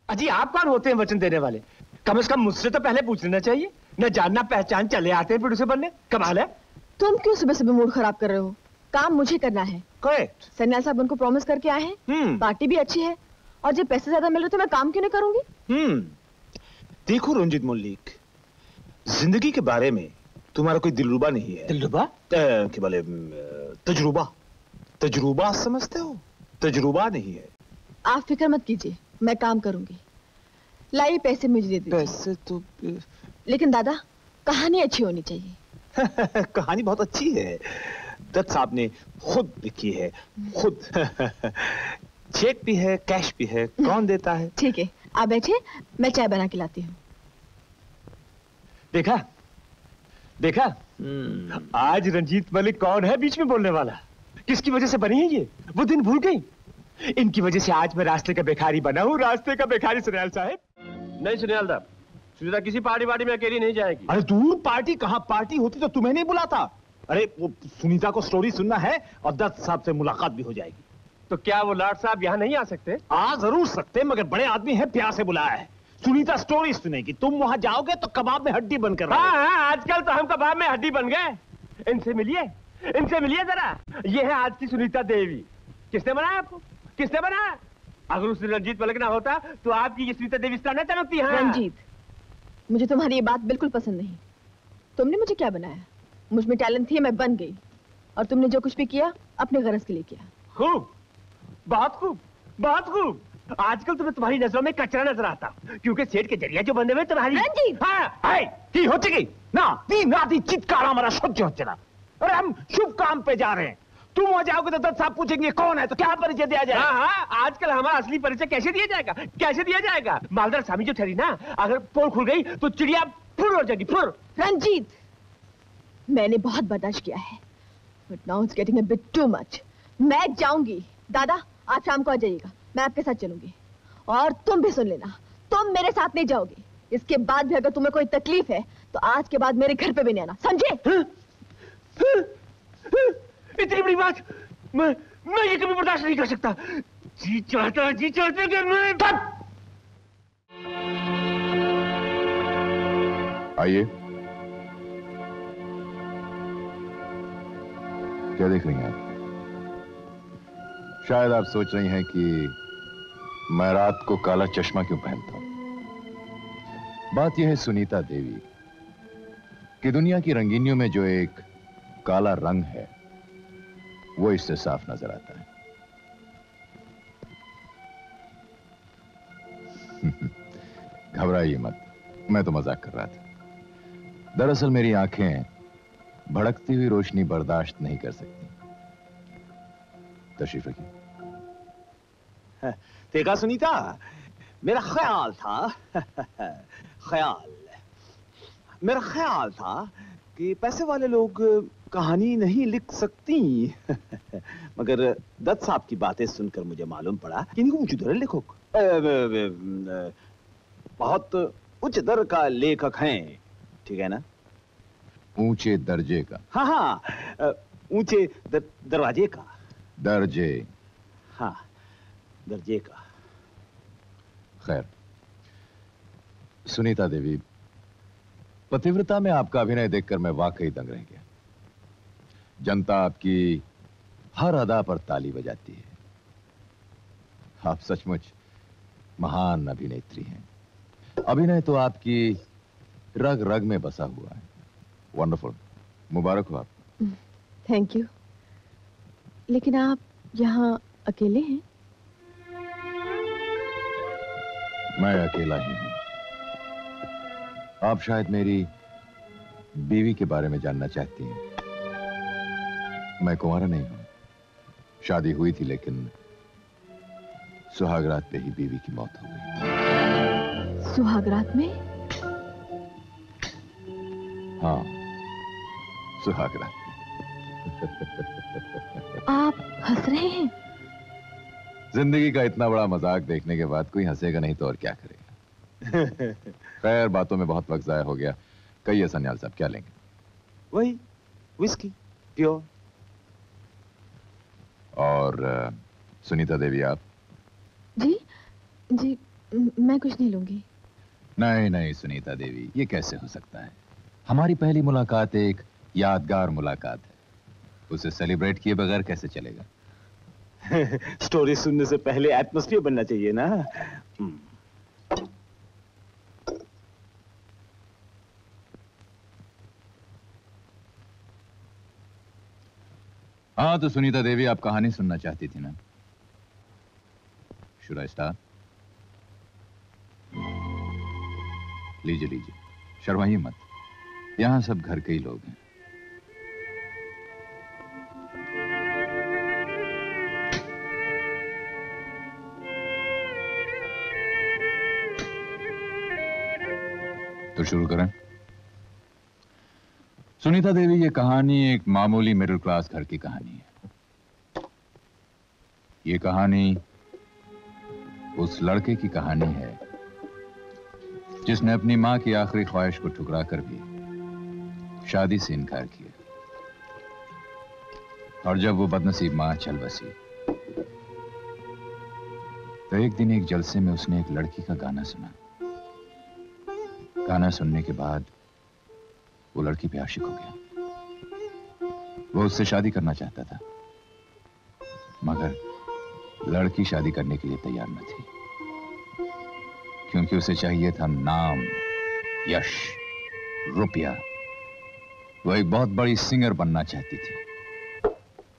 अजी आप कौन होते हैं वचन देने वाले? कम से कम मुझसे तो पहले पूछ लेना चाहिए। न जानना पहचान चले आते हैं प्रोड्यूसर बनने। कमाल है। तुम क्यों सुबह सुबह मूड खराब कर रहे हो? काम मुझे करना है। करेक्ट। सन्याल साहब उनको प्रॉमिस करके आए हैं। पार्टी भी अच्छी है और जब पैसे ज्यादा मिल रहे तो मैं काम क्यों नहीं करूंगी? देखो रंजीत मल्लिक, जिंदगी के बारे में तुम्हारा कोई दिलरुबा नहीं है। दिलरुबा? क्या बोले, तजुर्बा। तजुर्बा समझते हो? तजुर्बा नहीं है। आप फिक्र मत कीजिए, मैं काम करूंगी। लाइए पैसे मुझे दे दीजिए। पैसे तो लेकिन दादा, कहानी अच्छी होनी चाहिए। कहानी बहुत अच्छी है, दत्त साहब ने खुद लिखी है, खुद। चेक भी है, कैश भी है, कौन देता है? ठीक है, आप बैठिए, मैं चाय बना के लाती हूँ। देखा देखा, आज रंजीत मलिक कौन है बीच में बोलने वाला? किसकी वजह से बनी है ये? वो दिन भूल गई। इनकी वजह से आज मैं रास्ते का भिखारी बना हूँ, रास्ते का भिखारी। सुनियाल साहब। नहीं सुनियाल साहब, सुनीता किसी पार्टी में अकेली नहीं जाएगी। अरे दूर, पार्टी कहाँ? पार्टी होती तो तुम्हें नहीं बुलाता। अरे वो सुनीता को स्टोरी सुनना है और दत्त साहब से मुलाकात भी हो जाएगी। तो क्या वो लाट साहब यहाँ नहीं आ सकते? आ जरूर सकते, मगर बड़े आदमी है, प्यार से बुलाया है। सुनीता स्टोरी सुनेगी, तुम वहां जाओगे तो कबाब में हड्डी बनकर। हाँ, आजकल तो हम कबाब में हड्डी बन गए। इनसे मिलिए, इनसे मिलिए जरा। ये है आज की सुनीता देवी। किसने बनाया आपको? किसने बनाया? अगर उसने रंजीत मलिक ना होता तो आपकी ये सुनीता देवी इस तरह न चमकती। हाँ रंजीत, मुझे तुम्हारी ये बात बिल्कुल पसंद नहीं। तुमने मुझे क्या बनाया? मुझ में टैलेंट थी, मैं बन गई, और तुमने जो कुछ भी किया अपने गरज के लिए किया। खूब, बहुत खूब, बहुत खूब। आजकल तुम्हें तुम्हारी नजरों में कचरा नजर आता, क्योंकि सेठ के जरिए जो बंदे हुए तुम्हारी। रंजीत! ती हो चुकी ना, ती नाती चित्कार हमारा सह्य हो चला। अरे हम शुभ काम पे जा रहे हैं, तुम हो जाओगे तो दत्त साहब पूछेंगे कौन है, तो क्या परिचय दिया जाएगा? हाँ, आजकल हमारा असली परिचय कैसे दिया जाएगा? कैसे दिया जाएगा? मालदार स्वामी जो ठहरी ना, अगर पोल खुल गई तो चिड़िया फुर हो जाएगी, फुर। रंजीत, मैंने बहुत बर्दाश्त किया है, but now it's getting a bit too much. मैं जाऊंगी। दादा, आज शाम को आ जाइएगा, मैं आपके साथ चलूंगी। और तुम भी सुन लेना, तुम मेरे साथ नहीं जाओगे। इसके बाद भी अगर तुम्हें कोई तकलीफ है तो आज के बाद मेरे घर पे भी नहीं आना, समझे? इतनी बड़ी बात मैं ये कभी बर्दाश्त नहीं कर सकता। जी चाहता कि मैं। आइए। क्या देख रही हैं आप? शायद आप सोच रही हैं कि मैं रात को काला चश्मा क्यों पहनता हूं। बात यह है सुनीता देवी कि दुनिया की रंगीनियों में जो एक काला रंग है वो इससे साफ नजर आता है। घबराइए मत, मैं तो मजाक कर रहा था। दरअसल मेरी आंखें भड़कती हुई रोशनी बर्दाश्त नहीं कर सकती। तशरीफ रखिए। देखा सुनीता, मेरा ख्याल था मेरा ख्याल था कि पैसे वाले लोग कहानी नहीं लिख सकती। मगर दत्त साहब की बातें सुनकर मुझे मालूम पड़ा कि इनको ऊंचे दर लेखक, बहुत उच्च दर का लेखक हैं, ठीक है ना? ऊंचे दर्जे का? हाँ, ऊंचे दरवाजे का। दर्जे? हाँ, दर्जे का। खैर, सुनीता देवी, पतिव्रता में आपका अभिनय देखकर मैं वाकई दंग रह गया। जनता आपकी हर अदा पर ताली बजाती है। आप सचमुच महान अभिनेत्री हैं। अभिनय तो आपकी रग रग में बसा हुआ है। वंडरफुल, मुबारक हो आपको। Thank you. लेकिन आप यहाँ अकेले हैं? मैं अकेला ही हूं। आप शायद मेरी बीवी के बारे में जानना चाहती हैं। मैं कुंवारा नहीं हूं। शादी हुई थी लेकिन सुहागरात पे ही बीवी की मौत हो गई। सुहागरात में? हाँ, सुहागरात में। आप हंस रहे हैं? जिंदगी का इतना बड़ा मजाक देखने के बाद कोई हंसेगा नहीं तो और क्या करेगा। खैर, बातों में बहुत वक्त जाया हो गया। कहिए सन्याल साहब, क्या लेंगे? वही विस्की प्योर। और सुनीता देवी, आप? जी मैं कुछ नहीं लूंगी। नहीं नहीं सुनीता देवी, ये कैसे हो सकता है? हमारी पहली मुलाकात एक यादगार मुलाकात है, उसे सेलिब्रेट किए बगैर कैसे चलेगा? स्टोरी सुनने से पहले एटमॉस्फेयर बनना चाहिए ना। हाँ तो सुनीता देवी, आप कहानी सुनना चाहती थी ना? Should I start? लीजिए लीजिए, शर्माइए मत, यहां सब घर के ही लोग हैं। तो शुरू करें। सुनीता देवी, ये कहानी एक मामूली मिडिल क्लास घर की कहानी है। ये कहानी उस लड़के की कहानी है जिसने अपनी मां की आखिरी ख्वाहिश को ठुकरा कर भी शादी से इनकार किया, और जब वो बदनसीब मां चल बसी तो एक दिन एक जलसे में उसने एक लड़की का गाना सुना। गाना सुनने के बाद वो लड़की पे आशिक हो गया। वो उससे शादी करना चाहता था, मगर लड़की शादी करने के लिए तैयार न थी, क्योंकि उसे चाहिए था नाम, यश, रुपया। वो एक बहुत बड़ी सिंगर बनना चाहती थी।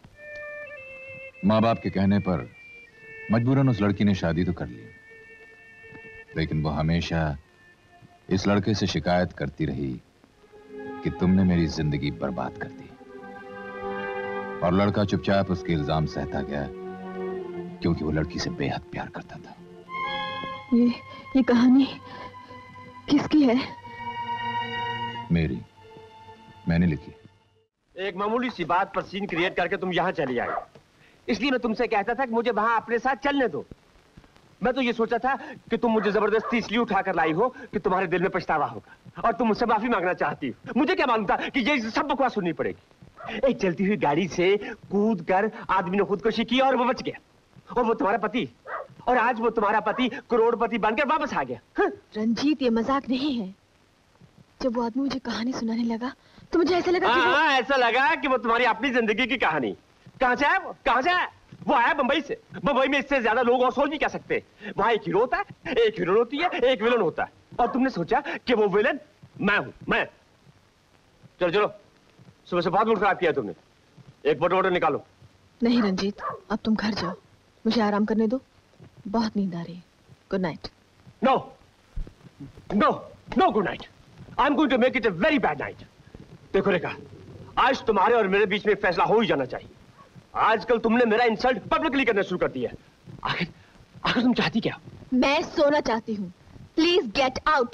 मां बाप के कहने पर मजबूरन उस लड़की ने शादी तो कर ली, लेकिन वो हमेशा इस लड़के से शिकायत करती रही कि तुमने मेरी जिंदगी बर्बाद कर दी। और लड़का चुपचाप उसके इल्जाम सहता गया, क्योंकि वो लड़की से बेहद प्यार करता था। ये कहानी किसकी है? मेरी, मैंने लिखी। एक मामूली सी बात पर सीन क्रिएट करके तुम यहाँ चली आई, इसलिए मैं तुमसे कहता था कि मुझे वहां अपने साथ चलने दो। मैं तो ये सोचा था कि तुम मुझे जबरदस्ती इसलिए उठाकर लाई हो कि तुम्हारे दिल में पछतावा होगा और तुम मुझसे माफी मांगना चाहती हो। मुझे क्या मालूम था कि ये सब बकवास सुननी पड़ेगी। एक चलती हुई गाड़ी से कूद कर आदमी ने खुदकुशी की और वो बच गया, और वो तुम्हारा पति, और आज वो तुम्हारा पति करोड़पति बनकर वापस आ गया। हाँ? रंजीत, ये मजाक नहीं है। जब वो आदमी मुझे कहानी सुनाने लगा तो मुझे ऐसा लगा कि ऐसा लगा कि वो तुम्हारी अपनी जिंदगी की कहानी। कहां से आया वो? कहां से आया? वो आया बंबई से। बंबई में इससे ज्यादा लोग और सोच भी क्या सकते। वहां एक हीरो होता है, एक हीरोइन होती है, एक विलन होता है, और तुमने सोचा कि वो विलन मैं हूं। मैं चलो चलो, सुबह से बहुत मूड खराब किया तुमने। एक बोतल निकालो। नहीं रंजीत, अब तुम घर जाओ, मुझे आराम करने दो, बहुत नींद आ रही है। Good night. No no no, good night. I am going to make it a very bad night. देखो रेखा, आज तुम्हारे और मेरे बीच में फैसला हो ही जाना चाहिए। आजकल तुमने मेरा इंसल्ट पब्लिकली करना शुरू कर दिया है। आखिर तुम चाहती क्या? मैं सोना चाहती हूँ। Please get out.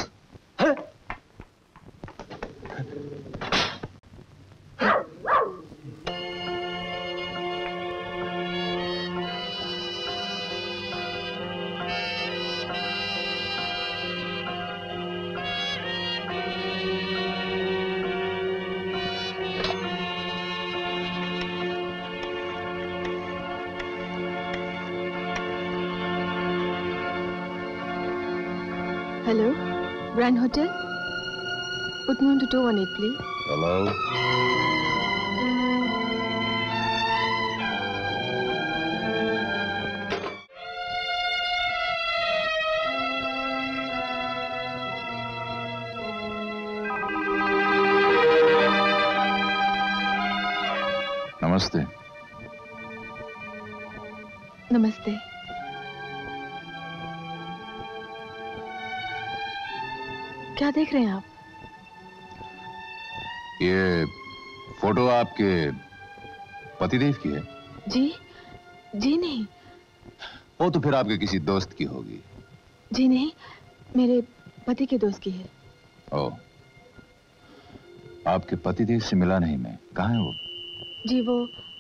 Hello, Grand Hotel. Put me on to 218, please. Hello. नमस्ते। नमस्ते। क्या देख रहे हैं आप? ये फोटो आपके पतिदेव की है? जी नहीं। वो तो फिर आपके किसी दोस्त की होगी। जी नहीं, मेरे पति के दोस्त की है। ओह, आपके पतिदेव से मिला नहीं मैं। कहाँ है वो? जी वो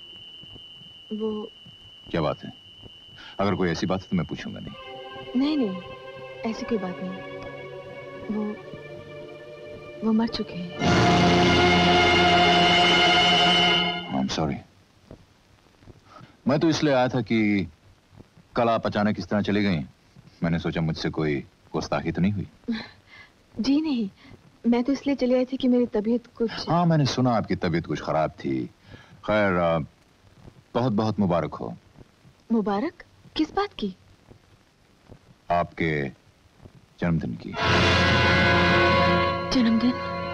क्या बात है? अगर कोई ऐसी बात है तो मैं पूछूंगा नहीं। नहीं, ऐसी कोई बात नहीं। वो मर चुके हैं। I'm sorry। मैं तो इसलिए आया था कि कल आप अचानक इस तरह चली गई, मैंने सोचा मुझसे कोई गुस्ताखी तो नहीं हुई? जी नहीं, मैं तो इसलिए चली आई थी कि मेरी तबीयत कुछ। हाँ, मैंने सुना आपकी तबीयत कुछ खराब थी। खैर, बहुत बहुत मुबारक हो। मुबारक? किस बात की? आपके जन्मदिन की। जन्मदिन?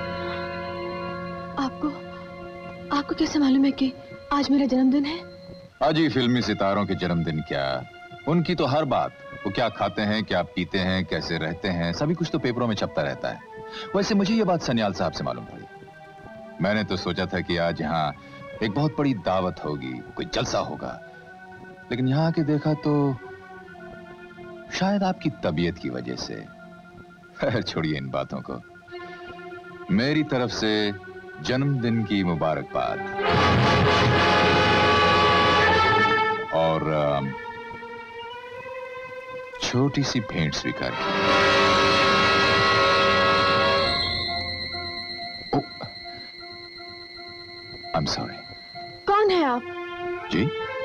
आपको कैसे मालूम है कि आज मेरा जन्मदिन है? अजी, फिल्मी सितारों के जन्मदिन क्या, उनकी तो हर बात, वो क्या खाते हैं, क्या पीते हैं, कैसे रहते हैं, सभी कुछ तो पेपरों में छपता रहता है। वैसे मुझे ये बात सन्याल साहब से मालूम पड़ी। मैंने तो सोचा था कि आज यहाँ एक बहुत बड़ी दावत होगी, कोई जलसा होगा, लेकिन यहाँ आके देखा तो शायद आपकी तबीयत की वजह से। खैर, छोड़िए इन बातों को। मेरी तरफ से जन्मदिन की मुबारकबाद और छोटी सी भेंट स्वीकार की। I am sorry. कौन है आप? जी,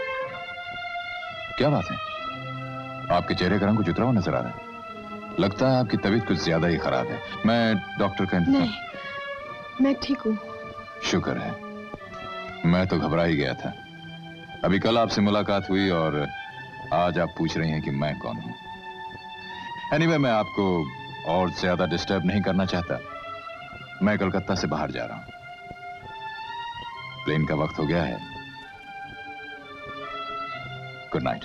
क्या बात है? आपके चेहरे का रंग कुछ उतरा हुआ नजर आ रहा है। लगता है आपकी तबीयत कुछ ज्यादा ही खराब है। मैं डॉक्टर का नहीं, मैं ठीक हूँ। शुक्र है। मैं तो घबरा ही गया था। अभी कल आपसे मुलाकात हुई और आज आप पूछ रही हैं कि मैं कौन हूं। एनीवे, मैं आपको और ज्यादा डिस्टर्ब नहीं करना चाहता। मैं कलकत्ता से बाहर जा रहा हूं। प्लेन का वक्त हो गया है। Good night.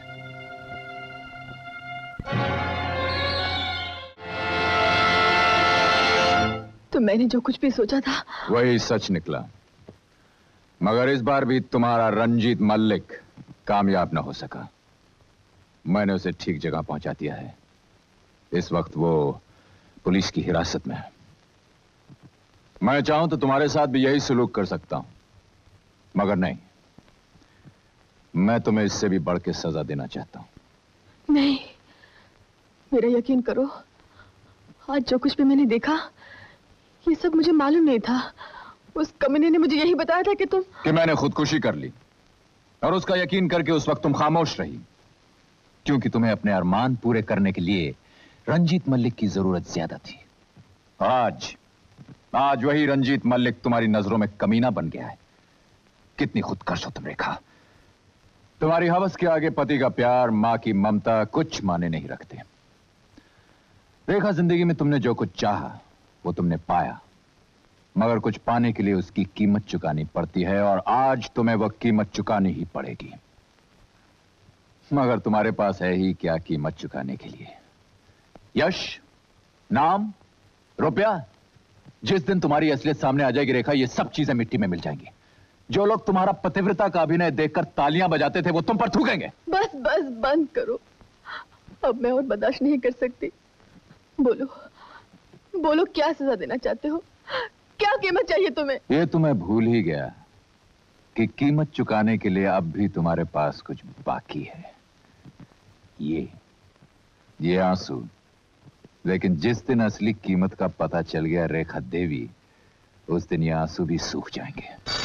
तो मैंने जो कुछ भी सोचा था वही सच निकला, मगर इस बार भी तुम्हारा रंजीत मल्लिक कामयाब न हो सका। मैंने उसे ठीक जगह पहुंचा दिया है। इस वक्त वो पुलिस की हिरासत में है। मैं चाहूं तो तुम्हारे साथ भी यही सलूक कर सकता हूं, मगर नहीं, मैं तुम्हें इससे भी बढ़ के सजा देना चाहता हूं। नहीं, मेरा यकीन करो, आज जो कुछ भी मैंने देखा ये सब मुझे मालूम नहीं था। उस कमीने ने मुझे यही बताया था कि मैंने खुदकुशी कर ली, और उसका यकीन करके उस वक्त तुम खामोश रही, क्योंकि तुम्हें अपने अरमान पूरे करने के लिए रंजीत मल्लिक की जरूरत ज्यादा थी। आज वही रंजीत मल्लिक तुम्हारी नजरों में कमीना बन गया है। कितनी खुदकर्श हो तुम रेखा। तुम्हारी हवस के आगे पति का प्यार, मां की ममता कुछ माने नहीं रखते। रेखा, जिंदगी में तुमने जो कुछ चाहा वो तुमने पाया, मगर कुछ पाने के लिए उसकी कीमत चुकानी पड़ती है, और आज तुम्हें वह कीमत चुकानी ही पड़ेगी। मगर तुम्हारे पास है ही क्या कीमत चुकाने के लिए? यश, नाम, रुपया? जिस दिन तुम्हारी असलियत सामने आ जाएगी रेखा, ये सब चीजें मिट्टी में मिल जाएंगी। जो लोग तुम्हारा पतिव्रता का अभिनय देखकर तालियां बजाते थे वो तुम पर थूकेंगे। बस बस बंद करो, अब मैं और बर्दाश्त नहीं कर सकती। बोलो, क्या सजा देना चाहते हो? क्या कीमत चाहिए तुम्हें? ये तो मैं भूल ही गया कि कीमत चुकाने के लिए अब भी तुम्हारे पास कुछ बाकी है। ये आंसू। लेकिन जिस दिन असली कीमत का पता चल गया रेखा देवी, उस दिन ये आंसू भी सूख जाएंगे।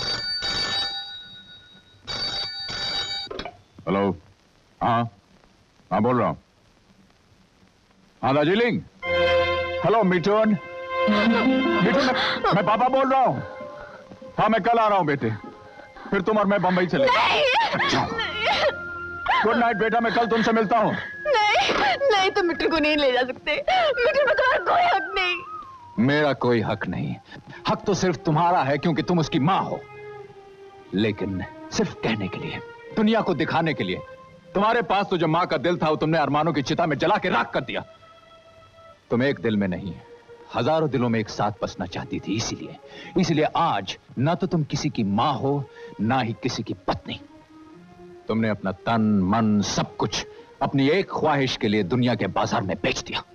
हेलो। हाँ बोल रहा हूं। हाँ दार्जिलिंग। हेलो मिठुन। मैं पापा बोल रहा हूं। हाँ, मैं कल आ रहा हूं बेटे, फिर तुम और मैं बंबई चले। अच्छा, गुड नाइट बेटा, मैं कल तुमसे मिलता हूं। नहीं, तुम मिठू को नहीं ले जा सकते। मिठू में तुम्हारा कोई हक नहीं। मेरा कोई हक नहीं। हक तो सिर्फ तुम्हारा है, क्योंकि तुम उसकी मां हो। लेकिन सिर्फ कहने के लिए, दुनिया को दिखाने के लिए। तुम्हारे पास तो जो मां का दिल था वो तुमने अरमानों की चिता में जला के राख कर दिया। तुम एक दिल में नहीं, हजारों दिलों में एक साथ बसना चाहती थी। इसीलिए आज ना तो तुम किसी की मां हो, ना ही किसी की पत्नी। तुमने अपना तन, मन, सब कुछ अपनी एक ख्वाहिश के लिए दुनिया के बाजार में बेच दिया।